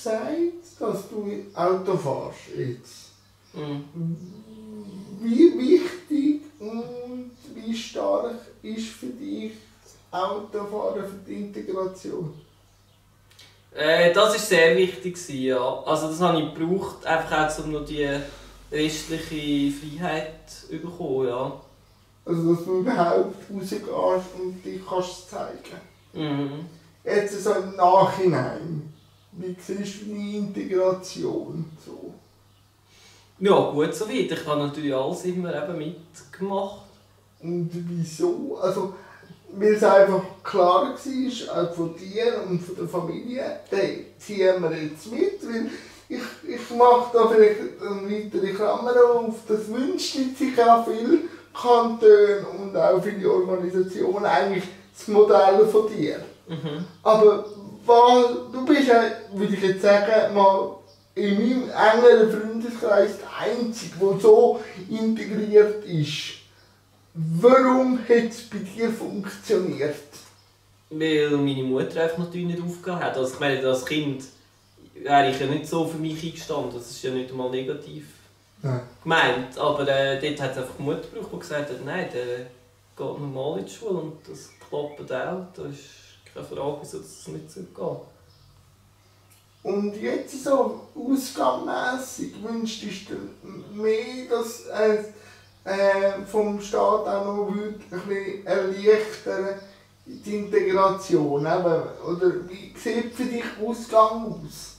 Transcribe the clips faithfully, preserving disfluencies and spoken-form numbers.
gesagt, dass du Auto fährst jetzt. Mhm. Wie wichtig und wie stark ist für dich das Autofahren für die Integration? Äh, das war sehr wichtig, ja. Also das habe ich gebraucht, einfach auch, um noch die restliche Freiheit zu bekommen, ja. Also dass du überhaupt rausgehst und dich kannst zeigen. Mhm. Jetzt so im Nachhinein, wie siehst du die Integration so? Ja, gut so weit. Ich habe natürlich alles immer eben mitgemacht. Und wieso? Also, weil es einfach klar war, auch von dir und von der Familie, hey, ziehen wir jetzt mit, weil ich, ich mache da vielleicht eine weitere Klammer auf, das wünscht sich auch viele Kantone und auch viele Organisationen eigentlich das Modell von dir. Mhm. Aber weil, du bist ja, würde ich jetzt sagen, mal in meinem engeren Freundeskreis der Einzige, der so integriert ist. Warum hat es bei dir funktioniert? Weil meine Mutter einfach natürlich nicht aufgehört hat. Also ich meine, als Kind wäre ich ja nicht so für mich eingestanden. Das ist ja nicht einmal negativ Nein. gemeint. Aber äh, dort hat es einfach die Mutter gebraucht, die gesagt hat, nein, der geht normal in die Schule und das klappt auch. Da ist keine Frage, wieso das nicht so geht. Und jetzt so ausgangsmässig wünschst du dir mehr, dass es äh, vom Staat auch noch ein bisschen erleichtern, die Integration. Eben. Oder wie sieht für dich Ausgang aus?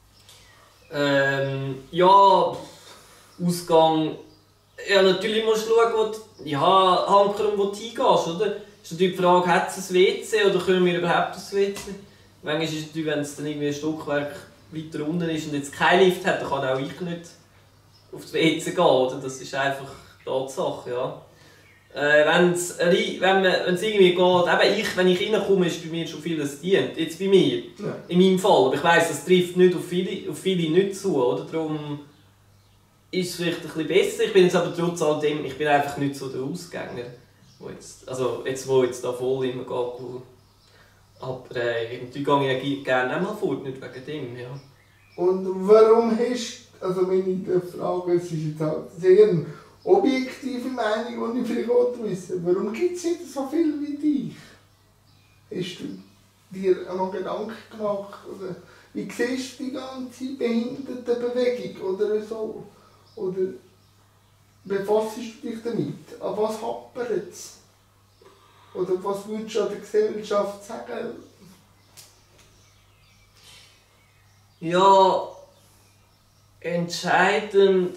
Ähm, ja, Ausgang. Ja, natürlich musst du schauen, wo du, ja, Hankerum, wo du hingehst, oder? Ist natürlich die Frage, hat es ein W C oder können wir überhaupt ein W C? Manchmal ist es natürlich, wenn es dann irgendwie ein Stockwerk weiter unten ist und jetzt kein Lift hat, dann kann auch ich nicht auf das W C gehen, oder? Das ist einfach Tatsache, ja. Äh, wenn's, wenn es irgendwie geht, eben ich, wenn ich reinkomme, ist bei mir schon vieles dient. Jetzt bei mir, Ja. in meinem Fall. Aber ich weiss, das trifft nicht auf viele, auf viele nicht zu, oder? Darum ist es vielleicht ein bisschen besser. Ich bin jetzt aber trotz alledem, ich bin einfach nicht so der Ausgänger. Wo jetzt, also jetzt, wo jetzt da voll immer geht. Wo, aber äh, natürlich gehe ich gerne einmal fort, nicht wegen dem, ja. Und warum hast du, also wenn ich die Frage, es ist jetzt halt sehr eine objektive Meinung, die ich vielleicht auch wissen, warum gibt es nicht so viele wie dich? Hast du dir einmal Gedanken gemacht? Oder wie siehst du die ganze Behindertenbewegung oder so? Oder befasst du dich damit? An was hapert es? Oder was würdest du an der Gesellschaft sagen? Ja, entscheidend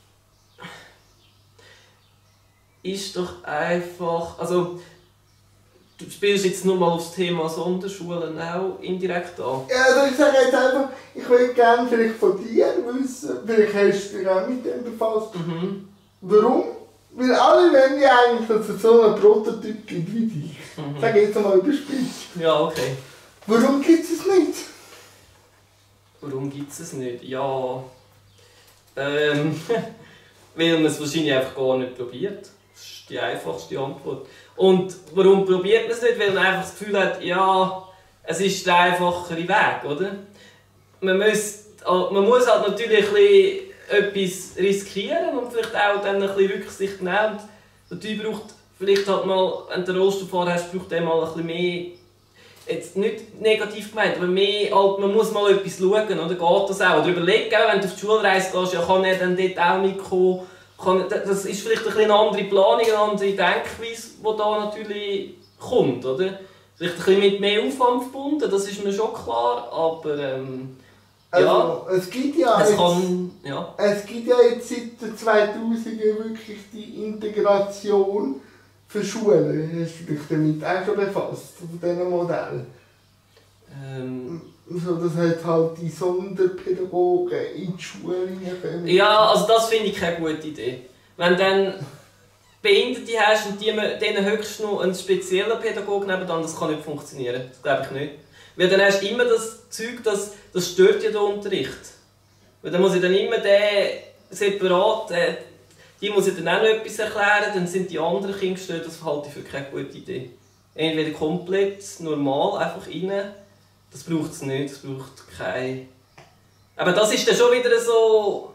ist doch einfach, also du spielst jetzt nur mal auf das Thema Sonderschulen auch indirekt an. Ja, also ich sage jetzt einfach, ich würde gerne vielleicht von dir wissen, vielleicht hast du dich auch mit dem befasst. Mhm. Warum? Weil alle wollen ja eigentlich, dass es so einen Prototyp gibt wie dich. Mhm. Sag jetzt einmal überspitzt. Ja, okay. Warum gibt es es nicht? Warum gibt es es nicht? Ja, ähm, weil man es wahrscheinlich einfach gar nicht probiert. Das ist die einfachste Antwort. Und warum probiert man es nicht? Weil man einfach das Gefühl hat, ja, es ist der einfachere Weg, oder? Man muss, man muss halt natürlich ein bisschen etwas riskieren und vielleicht auch dann ein bisschen Rücksicht nehmen. Und natürlich braucht vielleicht halt mal, wenn du den Rollstuhl hast, braucht er mal ein bisschen mehr, jetzt nicht negativ gemeint, aber mehr, halt, man muss mal etwas schauen, oder geht das auch? Oder überlegen, wenn du auf die Schulreise gehst, ja, kann er dann dort auch mitkommen? Kann, das ist vielleicht ein bisschen eine andere Planung, eine andere Denkweise, die da natürlich kommt, oder? Vielleicht ein bisschen mit mehr Aufwand verbunden, das ist mir schon klar, aber ähm, Also, ja, es gibt ja, es jetzt, kann, ja. es gibt ja jetzt seit den zweitausenden wirklich die Integration für Schulen. Hast du dich damit auch schon befasst, von diesem Modell? Ähm, So, das hat halt die Sonderpädagogen in die Schule hineinkommen. ja, also das finde ich keine gute Idee. Wenn du dann Behinderte hast und die, denen höchstens noch einen speziellen Pädagogen nebenan, das kann nicht funktionieren. Das glaube ich nicht. Weil dann hast du immer das Zeug, das, das stört ja den Unterricht. Weil dann muss ich dann immer den separat, äh, die muss ich dann auch noch etwas erklären, dann sind die anderen Kinder gestört, das halte ich für keine gute Idee. Entweder komplett normal, einfach rein, das braucht es nicht, es braucht keine Aber das ist dann schon wieder so...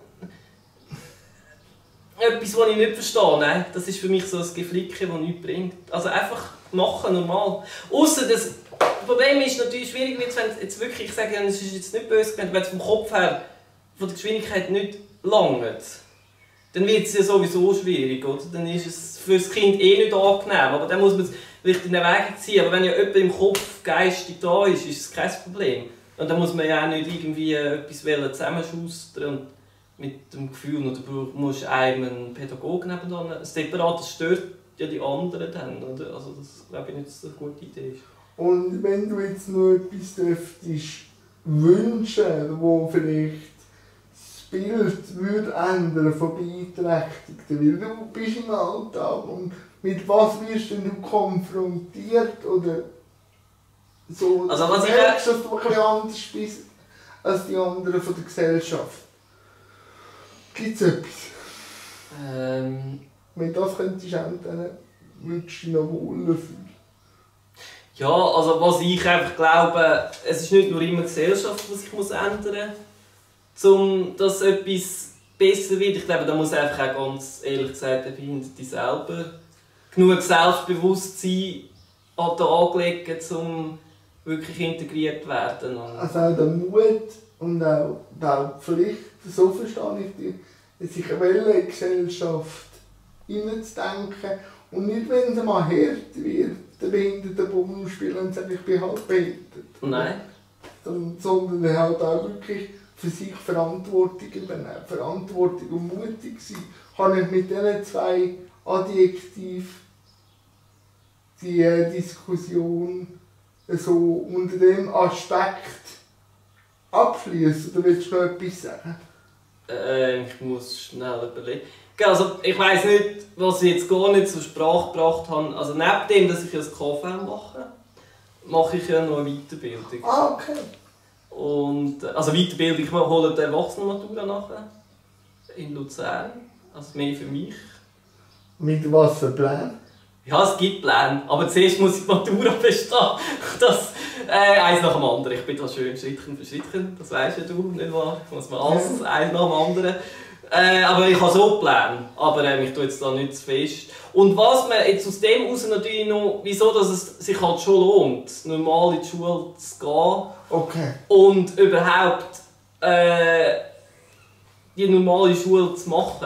etwas, was ich nicht verstehe. Nein, das ist für mich so ein Geflicke, das nichts bringt. Also einfach machen, normal. Ausser das Problem ist natürlich schwierig, wenn jetzt wirklich, ich sage, es ist jetzt nicht böse gemeint, wenn es vom Kopf her, von der Geschwindigkeit nicht langt, dann wird es ja sowieso schwierig, oder? Dann ist es für das Kind eh nicht angenehm, aber dann muss man es vielleicht in den Weg ziehen. Aber wenn ja jemand im Kopf geistig da ist, ist es kein Problem. Und dann muss man ja auch nicht irgendwie etwas zusammenschustern und mit dem Gefühl, oder du musst einem einen Pädagogen nebenan, ein separates stört ja die anderen dann, oder? Also das glaube ich nicht, dass das eine gute Idee ist. Und wenn du jetzt nur etwas dürftest wünschen, wo vielleicht das Bild würde ändern von Beeinträchtigten, weil du bist im Alltag und mit was wirst denn du konfrontiert oder so, also, was du merkst, dass du ein bisschen anders bist als die anderen von der Gesellschaft. Gibt es etwas? Ähm... Wenn das könntest du ändern, würdest du dich noch wohler fühlen. Ja, also was ich einfach glaube, es ist nicht nur immer die Gesellschaft, die sich muss ändern muss, um dass etwas besser wird. Ich glaube, da muss einfach auch ganz ehrlich gesagt der Behinderte selber genug Selbstbewusstsein an den anlegen, um wirklich integriert zu werden. Also auch der Mut und auch die Pflicht, so verstehe ich dich, sich in eine Gesellschaft hineinzudenken und nicht, wenn es mal hart wird, der Behindertenbund spielen und sagen, ich bin halt behindert. Nein. Sondern halt auch wirklich für sich Verantwortung übernehmen. Verantwortung und mutig sein. Kann ich mit diesen zwei Adjektiven die Diskussion so unter dem Aspekt abschließen? Oder willst du noch etwas sagen? Äh, ich muss schnell überlegen. Also, ich weiss nicht, was ich jetzt gar nicht zur Sprache gebracht habe. Also, neben dem, dass ich ein K V mache, mache ich ja noch eine Weiterbildung. Ah, okay. Und, also Weiterbildung, ich hole die Erwachsenenmatura nachher in Luzern. Also mehr für mich. Mit was für Plänen? Ja, es gibt Pläne, aber zuerst muss ich die Matura bestehen. Das, äh, eins nach dem anderen. Ich bin da schön Schrittchen für Schrittchen, das weisst ja du, nicht wahr? Ich muss mir alles ja. eins nach dem anderen. Äh, aber ich habe so Pläne, aber äh, ich tue jetzt da nicht zu fest. Und was man jetzt aus dem heraus natürlich noch, wieso dass es sich halt schon lohnt, normal in die Schule zu gehen. Okay. Und überhaupt äh, die normale Schule zu machen,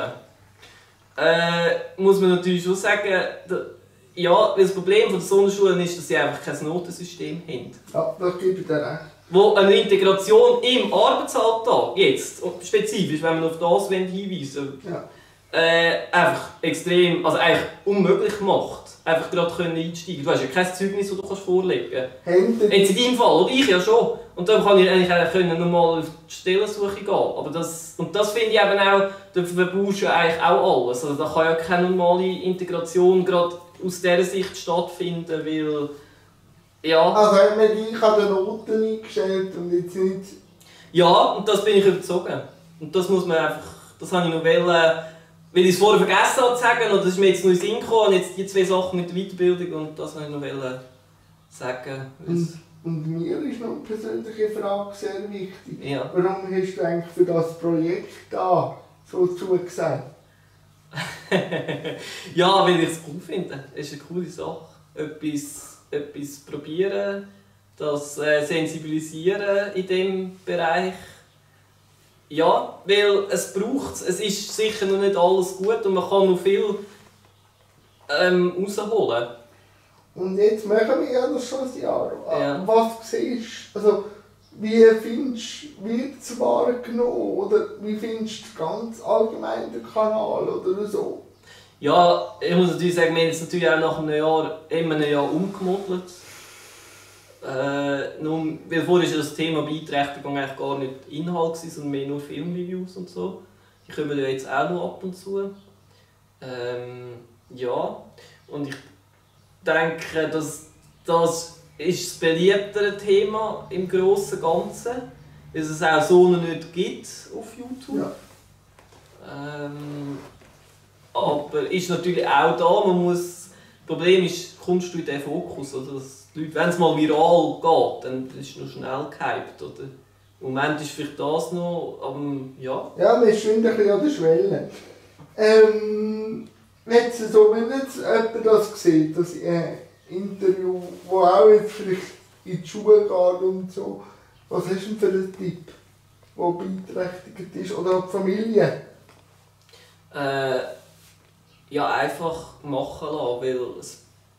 äh, muss man natürlich schon sagen, da, ja, das Problem der Sonderschulen ist, dass sie einfach kein Notensystem haben. Ja, das gebe ich dir recht. Wo eine Integration im Arbeitsalltag, jetzt spezifisch, wenn man auf das hinweisen will, ja. äh, einfach extrem, also eigentlich unmöglich macht, einfach gerade einsteigen. Du hast ja kein Zeugnis, das du kannst vorlegen kannst. Jetzt in deinem Fall, oder ich ja schon. Und dann kann ich eigentlich auch normal auf die Stellensuche gehen. Aber das, und das finde ich eben auch, da verbaust du ja eigentlich auch alles. Also da kann ja keine normale Integration gerade aus dieser Sicht stattfinden, weil ja. Also hat man dich an den Noten eingestellt und jetzt nicht... Ja, und das bin ich überzogen. Und das muss man einfach, das habe ich noch wollen, weil ich es vorher vergessen habe zu sagen, oder das ist mir jetzt noch in den Sinn gekommen, jetzt die zwei Sachen mit der Weiterbildung und das wollte ich noch wollen sagen. Und, und mir ist noch eine persönliche Frage sehr wichtig. Ja. Warum hast du eigentlich für das Projekt da so zugesagt? Ja, weil ich es cool finde. Es ist eine coole Sache. Etwas etwas probieren, das äh, sensibilisieren in diesem Bereich. Ja, weil es braucht es. Es ist sicher noch nicht alles gut und man kann noch viel ähm, rausholen. Und jetzt machen wir ja das schon ein Jahr. Ja. Was siehst du? Also, wie findest du, wird es wahrgenommen? Oder wie findest du ganz allgemein den Kanal oder so? Ja, ich muss natürlich sagen, wir haben jetzt natürlich auch nach einem Jahr, immer ein Jahr umgemodelt. Äh, nun, weil vorher war das Thema Beeinträchtigung eigentlich gar nicht Inhalt, sondern mehr nur Filmreviews und so. Die kommen ja jetzt auch noch ab und zu. Ähm, ja, und ich denke, dass das ist das beliebtere Thema im Grossen und Ganzen, weil es auch so noch nicht gibt auf YouTube. Ja. Ähm, aber ist natürlich auch da, man muss, das Problem ist, kommst du in diesen Fokus, oder dass die Leute, wenn es mal viral geht, dann ist es noch schnell gehypt, oder? Im Moment ist vielleicht das noch, aber ja. Ja, wir sind ein bisschen an der Schwelle. Ähm, jetzt so, wenn jetzt jemand das sieht, das äh, Interview, wo auch jetzt vielleicht in die Schule geht und so, was hast du denn für einen Tipp, der beeinträchtigt ist? Oder die Familie? Äh, ja, einfach machen lassen, weil es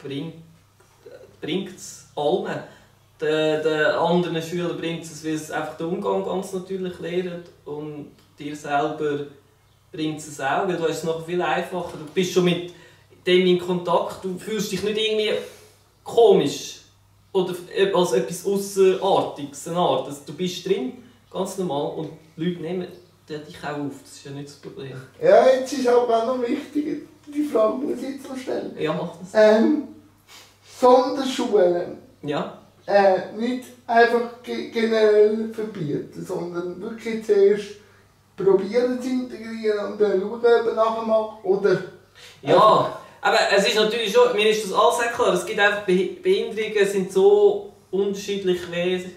bringt es allen. Den, den anderen Schülern bringt es, weil es einfach den Umgang ganz natürlich lernt und dir selber bringt es auch, weil du hast es noch viel einfacher. Du bist schon mit dem in Kontakt, du fühlst dich nicht irgendwie komisch oder als etwas Ausserartiges, eine Art. Du bist drin, ganz normal, und die Leute nehmen dich auch auf, das ist ja nicht das Problem. Ja, jetzt ist aber auch noch wichtig, die Frage muss ich jetzt noch stellen. Ja, mach das. Ähm, Sonderschulen. Ja. Äh, nicht einfach ge generell verbieten, sondern wirklich zuerst probieren zu integrieren und dann schauen, ob er nachher macht. Oder ja, aber es ist natürlich schon, mir ist das alles sehr klar, es gibt einfach Be Behinderungen sind so unterschiedlich wie,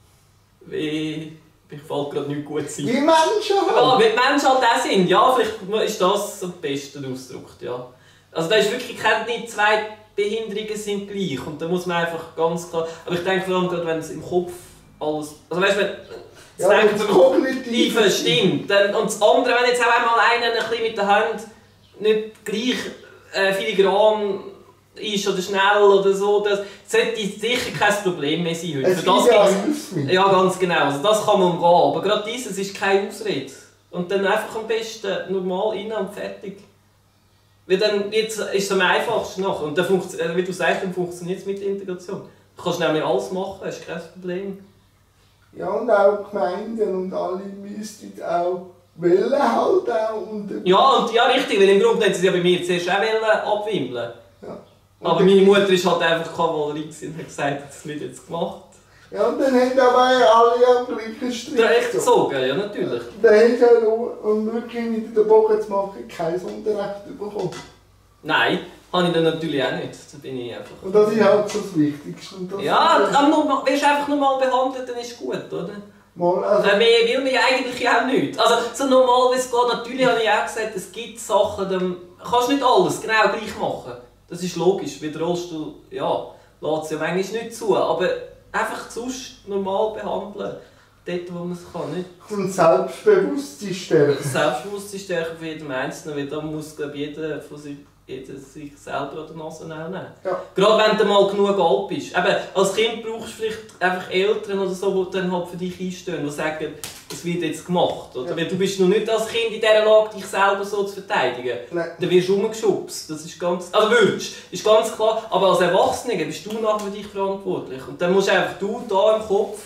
wie ich fällt gerade nicht gut sein. Wie Menschen halt. Ja, wie Menschen halt auch sind, ja, vielleicht ist das am besten ausgedrückt, ja. Also da ist wirklich keine zwei Behinderungen sind gleich und da muss man einfach ganz klar, aber ich denke vor allem gerade, wenn es im Kopf alles, also weißt du, wenn das ja, Denken Kognitive stimmt, dann, und das andere, wenn jetzt auch einmal einer ein bisschen mit der Hand nicht gleich äh, filigran ist oder schnell oder so, das sollte sicher kein Problem mehr sein heute. Es Für das ja, gibt's, ja, ganz genau, also das kann man umgehen, aber gerade dieses ist keine Ausrede. Und dann einfach am besten normal rein und fertig. Weil dann jetzt ist es am einfachsten nachher. Und dann wie du sagst, dann funktioniert es mit der Integration. Du kannst nämlich alles machen, hast kein Problem. Ja, und auch Gemeinden und alle müssten auch wollen halt auch. Und ja, und, ja, richtig, weil im Grunde haben sie ja bei mir zuerst auch wollen abwimmeln. Ja. Aber meine Mutter ist halt einfach Kavallerie und hat gesagt, das wird jetzt gemacht. Ja, und dann haben aber alle am gleichen Strick. Direkt gezogen, ja natürlich. Dann hast du auch, um wirklich mit den Bogen zu machen, kein Unterricht bekommen. Nein, habe ich dann natürlich auch nicht. Da bin ich einfach. Und das ist halt so das Wichtigste. Und das ja, aber wirst du einfach normal behandelt, dann ist es gut, oder? Mal, also äh, mehr will mir eigentlich auch nicht. Also so normal wie es geht, natürlich habe ich auch gesagt, es gibt Sachen, dann kannst du nicht alles genau gleich machen. Das ist logisch, weil der Rollstuhl, ja, lässt es ja manchmal nicht zu, aber einfach sonst normal behandeln. Dort, wo man es kann, nicht? Und Selbstbewusstsein stärken. Selbstbewusstsein stärken für jeden Einzelnen, weil da muss, glaube ich, jeder von sich, jeder sich selber an der Nase nehmen. Ja. Gerade wenn du mal genug alt bist. Eben, als Kind brauchst du vielleicht einfach Eltern oder so, die dann halt für dich einstehen und sagen, es wird jetzt gemacht. Oder? Ja. Weil du bist noch nicht als Kind in dieser Lage, dich selber so zu verteidigen. Nein. Dann wirst du rumgeschubst. Das ist ganz, also würdest, ist ganz klar. Aber als Erwachsener bist du nachher für dich verantwortlich. Und dann musst einfach du da im Kopf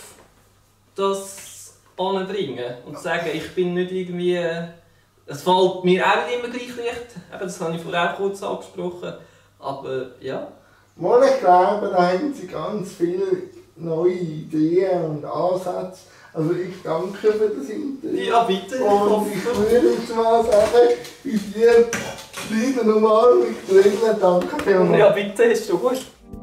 das anbringen und sagen, ich bin nicht irgendwie... Es fällt mir auch nicht immer gleich leicht, das habe ich vorher auch kurz angesprochen, aber ja. Mal, ich glaube, da haben Sie ganz viele neue Ideen und Ansätze. Also ich danke für das Interview. Ja, bitte. Und ich würde jetzt mal sagen, ich hier wieder normal mit drinnen. Danke vielmals. Ja, bitte, ist schon gut.